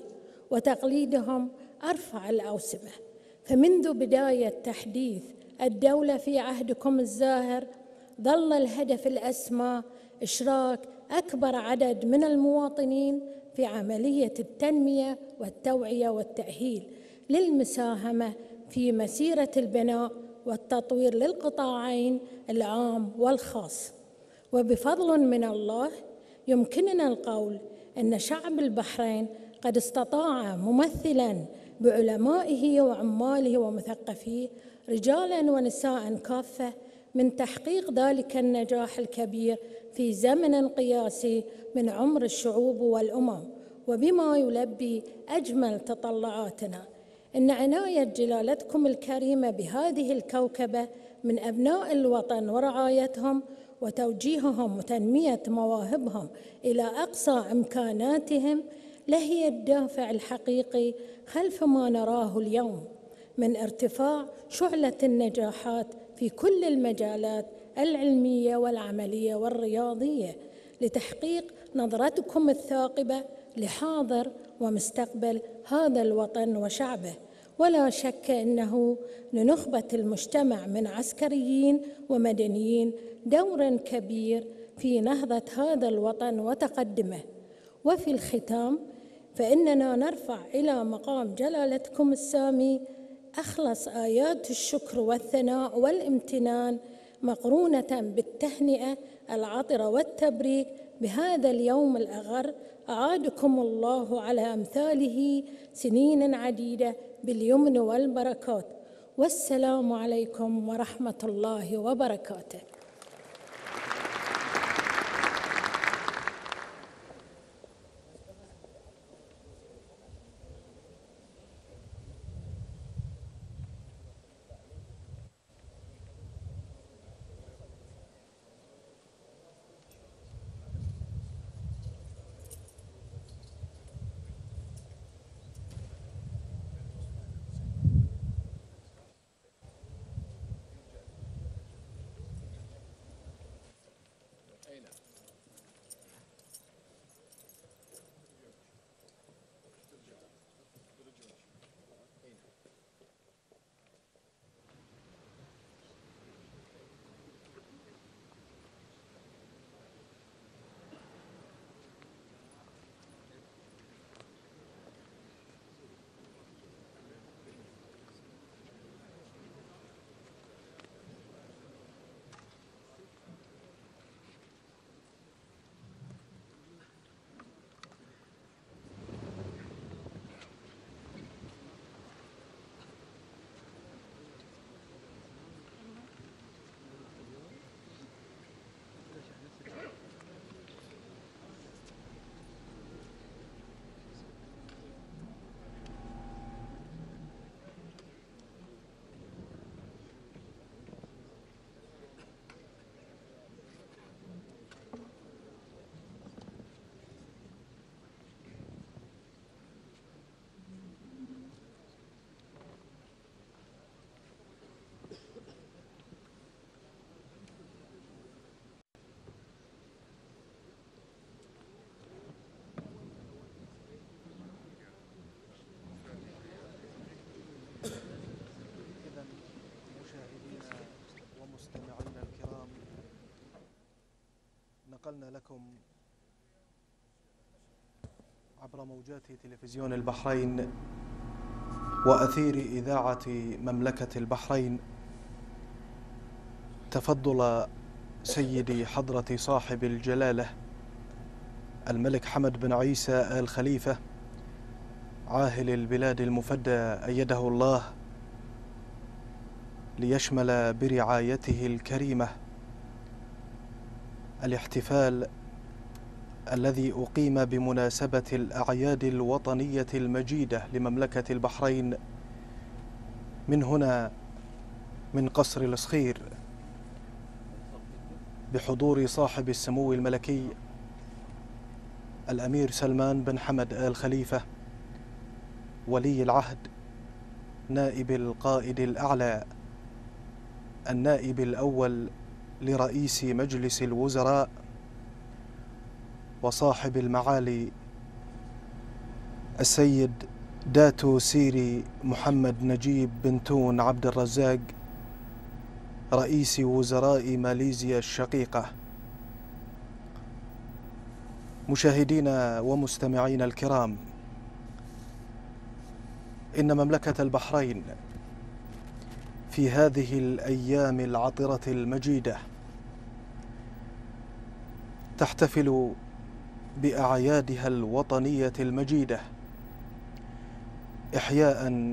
وتقليدهم أرفع الأوسمة. فمنذ بداية تحديث الدولة في عهدكم الزاهر، ظل الهدف الأسمى إشراك أكبر عدد من المواطنين في عملية التنمية والتوعية والتأهيل للمساهمة في مسيرة البناء والتطوير للقطاعين العام والخاص. وبفضل من الله يمكننا القول أن شعب البحرين قد استطاع ممثلاً بعلمائه وعماله ومثقفيه رجالاً ونساء كافة من تحقيق ذلك النجاح الكبير في زمن قياسي من عمر الشعوب والأمم، وبما يلبي أجمل تطلعاتنا. إن عناية جلالتكم الكريمة بهذه الكوكبة من أبناء الوطن ورعايتهم وتوجيههم وتنمية مواهبهم إلى أقصى إمكاناتهم لهي الدافع الحقيقي خلف ما نراه اليوم من ارتفاع شعلة النجاحات في كل المجالات العلمية والعملية والرياضية، لتحقيق نظرتكم الثاقبة لحاضر ومستقبل هذا الوطن وشعبه. ولا شك أنه لنخبة المجتمع من عسكريين ومدنيين دور كبير في نهضة هذا الوطن وتقدمه. وفي الختام فإننا نرفع إلى مقام جلالتكم السامي أخلص آيات الشكر والثناء والامتنان، مقرونة بالتهنئة العطرة والتبريك بهذا اليوم الأغر، أعادكم الله على أمثاله سنين عديدة باليمن والبركات. والسلام عليكم ورحمة الله وبركاته. نقلنا لكم عبر موجات تلفزيون البحرين وأثير إذاعة مملكة البحرين تفضل سيدي حضرة صاحب الجلالة الملك حمد بن عيسى آل خليفة عاهل البلاد المفدى أيده الله، ليشمل برعايته الكريمة الاحتفال الذي أقيم بمناسبة الأعياد الوطنية المجيدة لمملكة البحرين من هنا من قصر الصخير، بحضور صاحب السمو الملكي الأمير سلمان بن حمد آل خليفة ولي العهد نائب القائد الأعلى النائب الأول لرئيس مجلس الوزراء وصاحب المعالي السيد داتو سيري محمد نجيب بن تون عبد الرزاق رئيس وزراء ماليزيا الشقيقة. مشاهدينا ومستمعينا الكرام، إن مملكة البحرين في هذه الأيام العطرة المجيدة تحتفل بأعيادها الوطنية المجيدة إحياء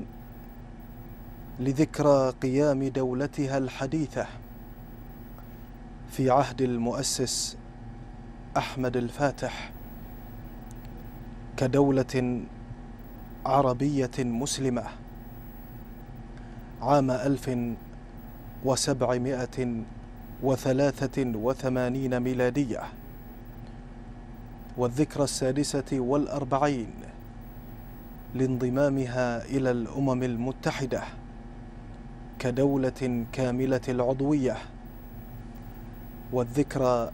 لذكرى قيام دولتها الحديثة في عهد المؤسس أحمد الفاتح كدولة عربية مسلمة عام 1783 ميلادية، والذكرى 46 لانضمامها إلى الأمم المتحدة كدولة كاملة العضوية، والذكرى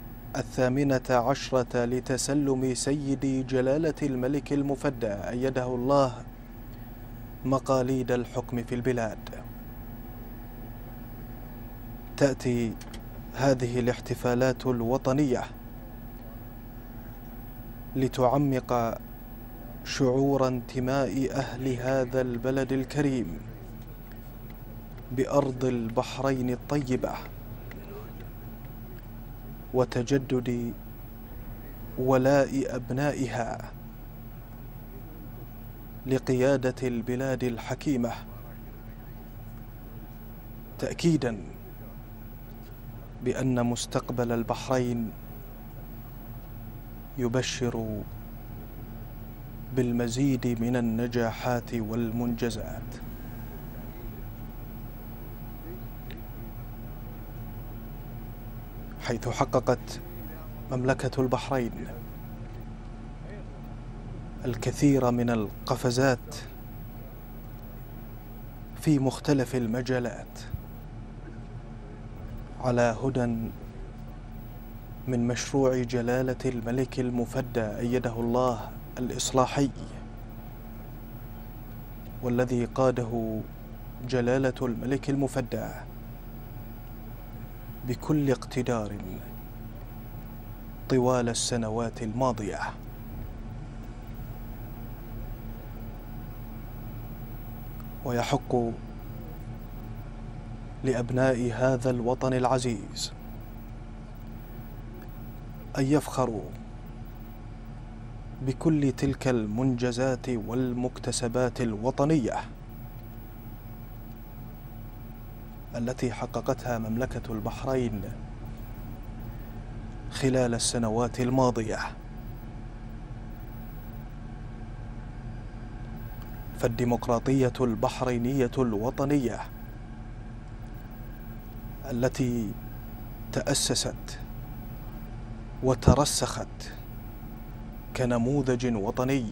18 لتسلم سيدي جلالة الملك المفدى أيده الله مقاليد الحكم في البلاد. تأتي هذه الاحتفالات الوطنية لتعمق شعور انتماء أهل هذا البلد الكريم بأرض البحرين الطيبة وتجدد ولاء أبنائها لقيادة البلاد الحكيمة، تأكيدا بأن مستقبل البحرين يبشر بالمزيد من النجاحات والمنجزات. حيث حققت مملكة البحرين الكثير من القفزات في مختلف المجالات على هدى من مشروع جلالة الملك المفدى أيده الله الإصلاحي، والذي قاده جلالة الملك المفدى بكل اقتدار طوال السنوات الماضية. ويحق لأبناء هذا الوطن العزيز أن يفخروا بكل تلك المنجزات والمكتسبات الوطنية التي حققتها مملكة البحرين خلال السنوات الماضية. فالديمقراطية البحرينية الوطنية التي تأسست وترسخت كنموذج وطني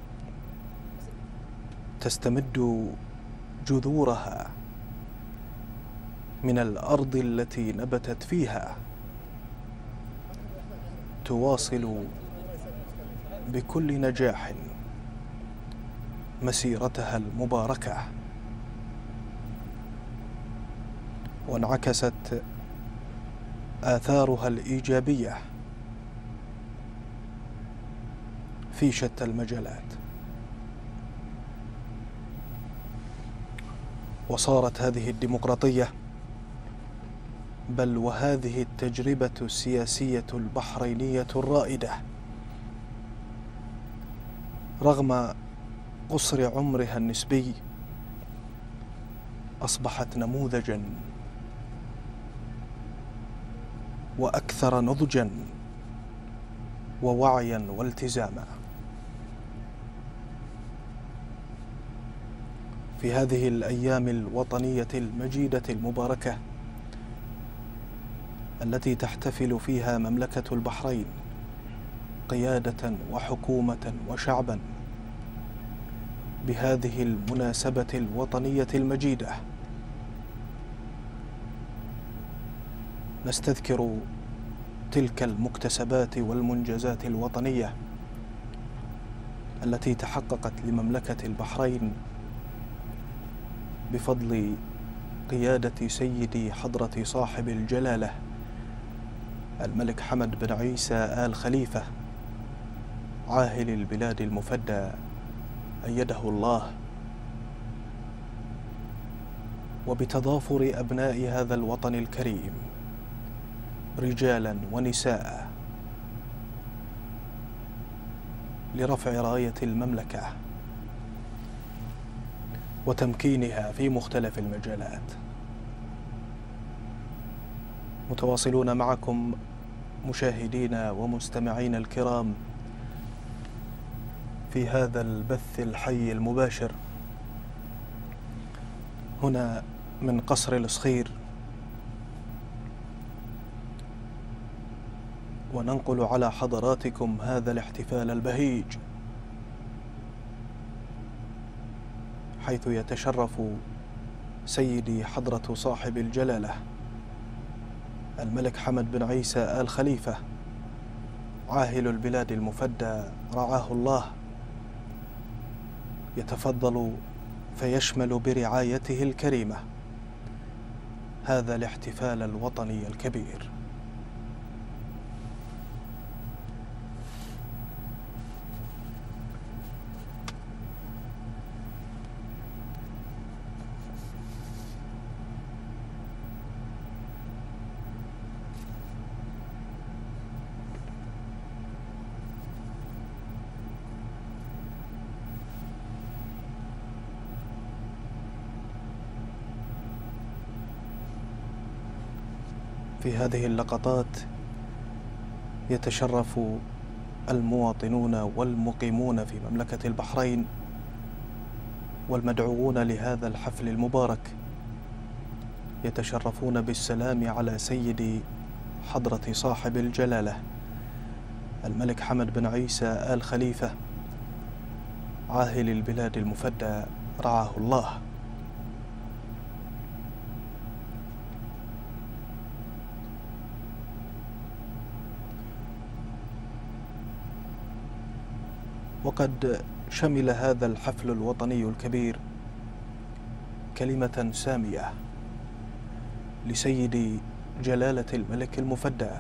تستمد جذورها من الأرض التي نبتت فيها، تواصل بكل نجاح مسيرتها المباركة، وانعكست آثارها الإيجابية في شتى المجالات. وصارت هذه الديمقراطية بل وهذه التجربة السياسية البحرينية الرائدة رغم قصر عمرها النسبي أصبحت نموذجا وأكثر نضجا ووعيا والتزاما. في هذه الأيام الوطنية المجيدة المباركة التي تحتفل فيها مملكة البحرين قيادة وحكومة وشعبا بهذه المناسبة الوطنية المجيدة، نستذكر تلك المكتسبات والمنجزات الوطنية التي تحققت لمملكة البحرين بفضل قيادة سيدي حضرة صاحب الجلالة الملك حمد بن عيسى آل خليفة عاهل البلاد المفدى أيده الله، وبتضافر أبناء هذا الوطن الكريم رجالا ونساء لرفع راية المملكة وتمكينها في مختلف المجالات. متواصلون معكم مشاهدينا ومستمعين الكرام في هذا البث الحي المباشر هنا من قصر الصخير، وننقل على حضراتكم هذا الاحتفال البهيج حيث يتشرف سيدي حضرة صاحب الجلالة الملك حمد بن عيسى آل خليفة عاهل البلاد المفدى رعاه الله، يتفضل فيشمل برعايته الكريمة هذا الاحتفال الوطني الكبير. في هذه اللقطات يتشرف المواطنون والمقيمون في مملكة البحرين والمدعوون لهذا الحفل المبارك يتشرفون بالسلام على سيدي حضرة صاحب الجلالة الملك حمد بن عيسى آل خليفة عاهل البلاد المفدى رعاه الله. وقد شمل هذا الحفل الوطني الكبير كلمة سامية لسيدي جلالة الملك المفدى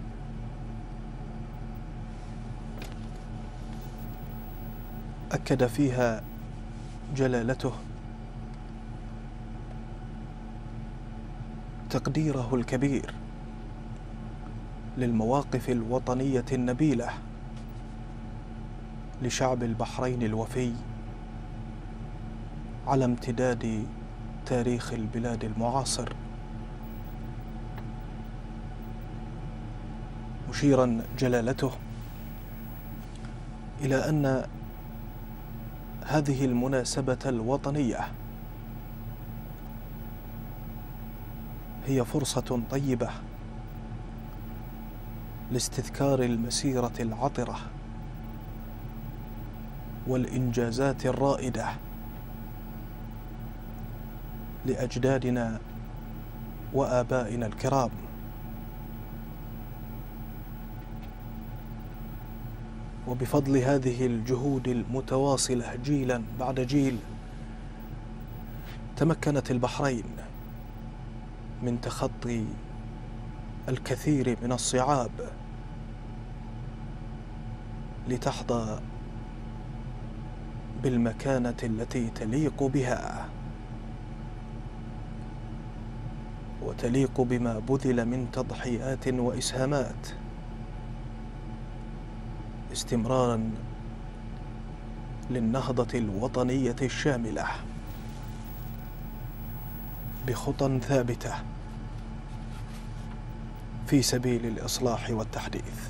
أكد فيها جلالته تقديره الكبير للمواقف الوطنية النبيلة لشعب البحرين الوفي على امتداد تاريخ البلاد المعاصر، مشيرا جلالته إلى أن هذه المناسبة الوطنية هي فرصة طيبة لاستذكار المسيرة العطرة والإنجازات الرائدة لأجدادنا وآبائنا الكرام، وبفضل هذه الجهود المتواصلة جيلا بعد جيل تمكنت البحرين من تخطي الكثير من الصعاب لتحظى بالمكانة التي تليق بها وتليق بما بذل من تضحيات وإسهامات، استمراراً للنهضة الوطنية الشاملة بخطى ثابتة في سبيل الإصلاح والتحديث.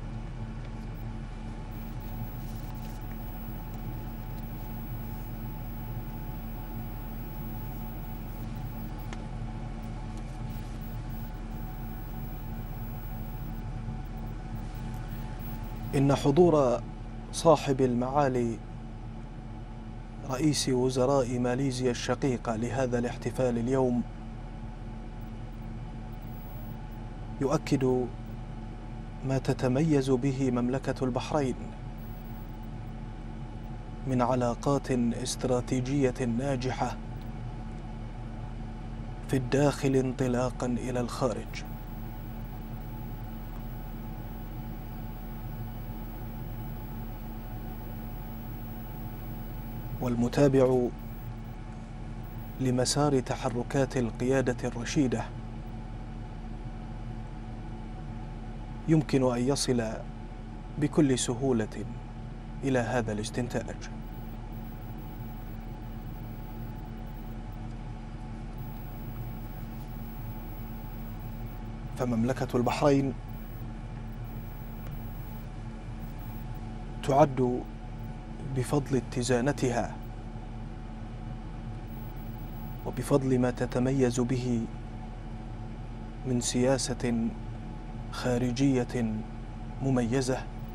إن حضور صاحب المعالي رئيس وزراء ماليزيا الشقيقة لهذا الاحتفال اليوم يؤكد ما تتميز به مملكة البحرين من علاقات استراتيجية ناجحة في الداخل انطلاقا إلى الخارج. والمتابع لمسار تحركات القيادة الرشيدة يمكن أن يصل بكل سهولة إلى هذا الاستنتاج. فمملكة البحرين تعد بفضل اتزانتها وبفضل ما تتميز به من سياسة خارجية مميزة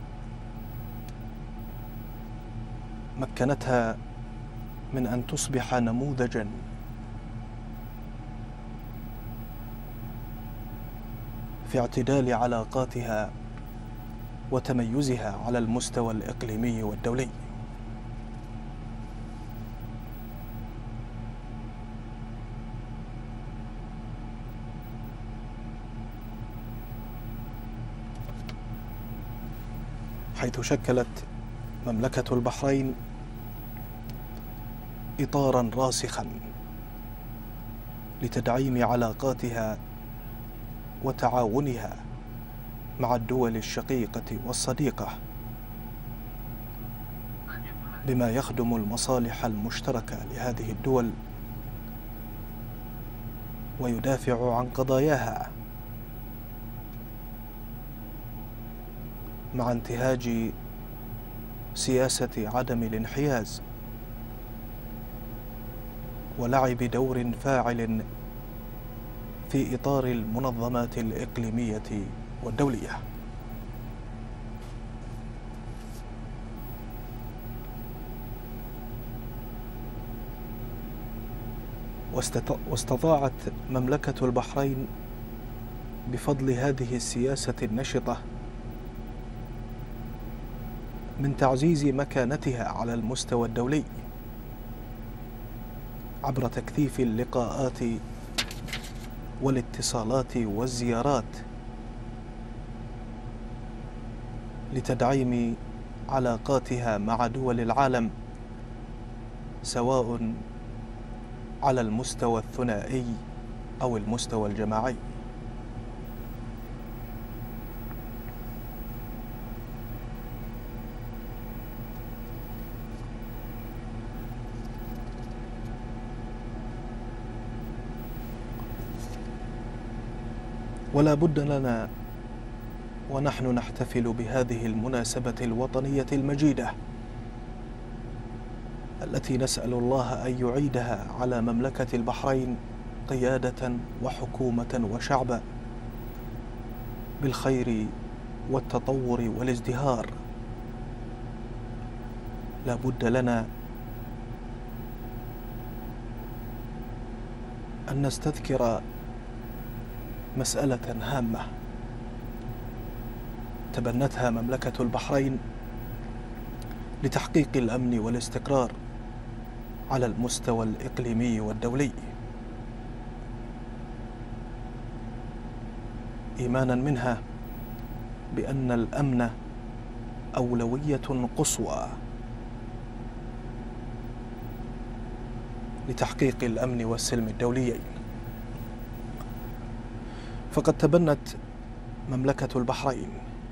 مكنتها من أن تصبح نموذجاً في اعتدال علاقاتها وتميزها على المستوى الإقليمي والدولي. حيث شكلت مملكة البحرين إطاراً راسخاً لتدعيم علاقاتها وتعاونها مع الدول الشقيقة والصديقة بما يخدم المصالح المشتركة لهذه الدول ويدافع عن قضاياها مع انتهاج سياسة عدم الانحياز ولعب دور فاعل في إطار المنظمات الإقليمية والدولية. واستطاعت مملكة البحرين بفضل هذه السياسة النشطة من تعزيز مكانتها على المستوى الدولي عبر تكثيف اللقاءات والاتصالات والزيارات لتدعيم علاقاتها مع دول العالم سواء على المستوى الثنائي أو المستوى الجماعي. ولا بد لنا ونحن نحتفل بهذه المناسبة الوطنية المجيدة التي نسأل الله أن يعيدها على مملكة البحرين قيادة وحكومة وشعبا بالخير والتطور والازدهار. لا بد لنا أن نستذكر مسألة هامة تبنتها مملكة البحرين لتحقيق الأمن والاستقرار على المستوى الإقليمي والدولي، إيمانا منها بأن الأمن أولوية قصوى لتحقيق الأمن والسلم الدوليين. فقد تبنت مملكة البحرين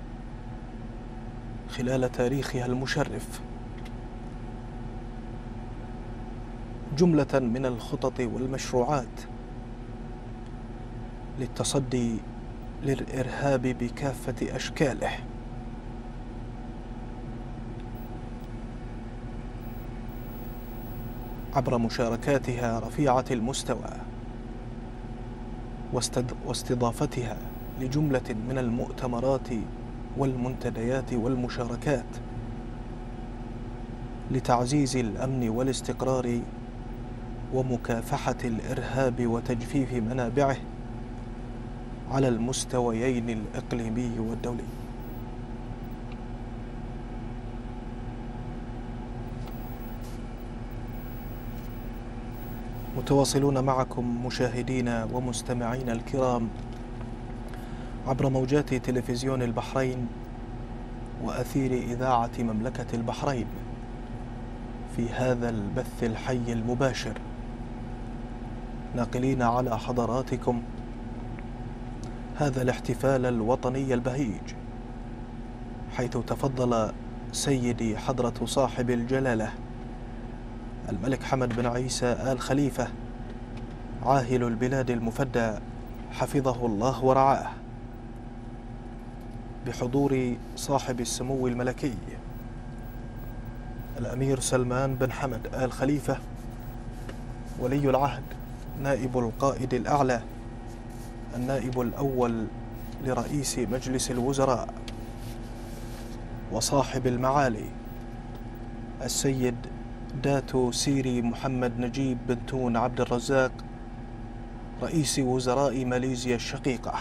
خلال تاريخها المشرف جملة من الخطط والمشروعات للتصدي للإرهاب بكافة أشكاله، عبر مشاركاتها رفيعة المستوى واستضافتها لجملة من المؤتمرات والمنتديات والمشاركات لتعزيز الأمن والاستقرار ومكافحة الإرهاب وتجفيف منابعه على المستويين الإقليمي والدولي. متواصلون معكم مشاهدينا ومستمعينا الكرام عبر موجات تلفزيون البحرين وأثير إذاعة مملكة البحرين في هذا البث الحي المباشر، ناقلين على حضراتكم هذا الاحتفال الوطني البهيج، حيث تفضل سيدي حضرة صاحب الجلالة الملك حمد بن عيسى آل خليفة عاهل البلاد المفدى حفظه الله ورعاه بحضور صاحب السمو الملكي الأمير سلمان بن حمد آل خليفة ولي العهد نائب القائد الأعلى النائب الأول لرئيس مجلس الوزراء وصاحب المعالي السيد داتو سيري محمد نجيب بن تون عبد الرزاق رئيس وزراء ماليزيا الشقيقة.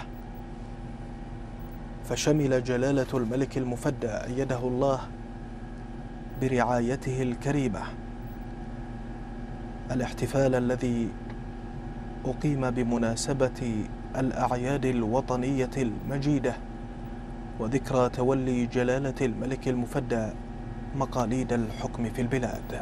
فشمل جلالة الملك المفدى أيده الله برعايته الكريمة الاحتفال الذي أقيم بمناسبة الأعياد الوطنية المجيدة وذكرى تولي جلالة الملك المفدى مقاليد الحكم في البلاد.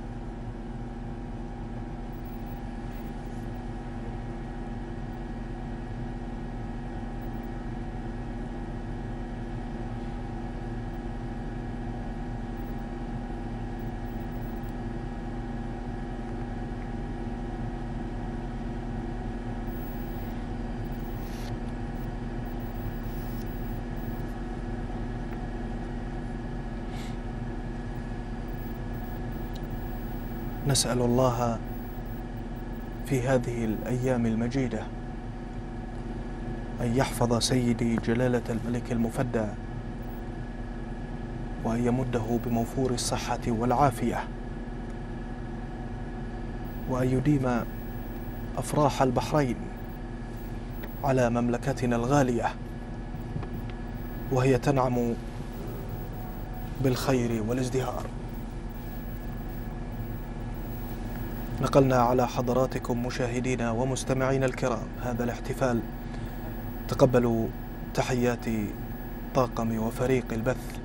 نسأل الله في هذه الأيام المجيدة أن يحفظ سيدي جلالة الملك المفدى وأن يمده بموفور الصحة والعافية وأن يديم أفراح البحرين على مملكتنا الغالية وهي تنعم بالخير والازدهار. نقلنا على حضراتكم مشاهدينا ومستمعينا الكرام هذا الاحتفال. تقبلوا تحيات طاقم وفريق البث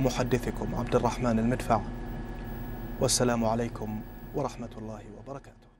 ومحدثكم عبد الرحمن المدفع، والسلام عليكم ورحمة الله وبركاته.